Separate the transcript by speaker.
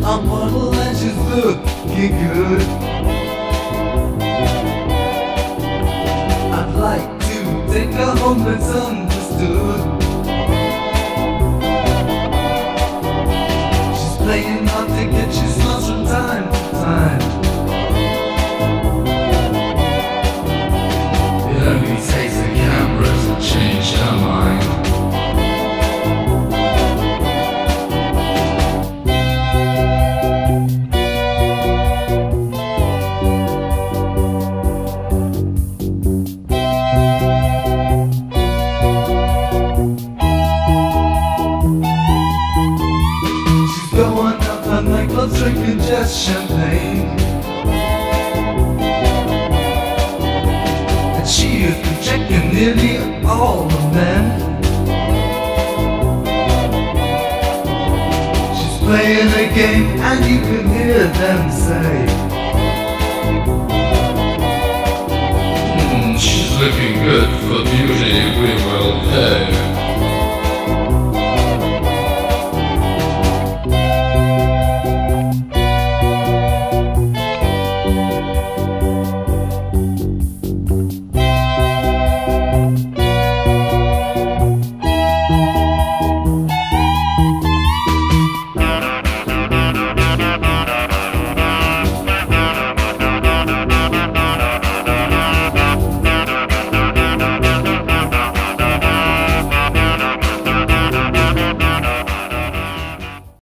Speaker 1: a model and she's looking good. I'd like to take her home, it's understood. She's playing hard to get, she's lost from time to time. It only takes a camera to change her mind. Going up at nightclubs, drinking just champagne. And she is rejecting nearly all the men. She's playing a game and you can hear them say,
Speaker 2: She's looking good for beauty, we will pay.